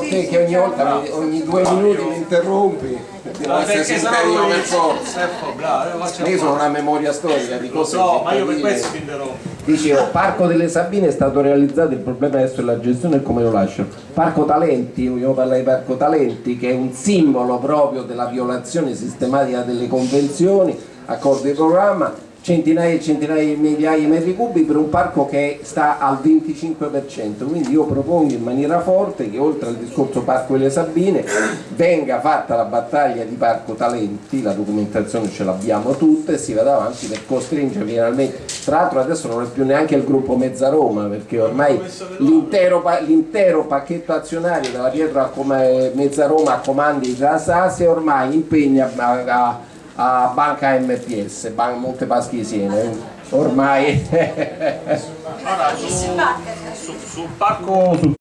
te che ogni volta, ogni 2 minuti mi interrompi, devo essere sintetico per forza. Io sono una memoria storica di cose. No, ma io per questo ti interrompo. Dicevo, Parco delle Sabine è stato realizzato, il problema adesso è la gestione e come lo lasciano. Parco Talenti, vogliamo parlare di Parco Talenti, che è un simbolo proprio della violazione sistematica delle convenzioni, accordi di programma, centinaia e centinaia di migliaia di metri cubi per un parco che sta al 25%, quindi io propongo in maniera forte che oltre al discorso Parco delle Sabine venga fatta la battaglia di Parco Talenti, la documentazione ce l'abbiamo tutta e si vada avanti per costringere finalmente, tra l'altro adesso non è più neanche il gruppo Mezza Roma perché ormai l'intero pacchetto azionario dalla Pietra come Mezza Roma a comandi della Sase ormai impegna a Banca MPS, Monte Paschi di Siena, ormai sul parco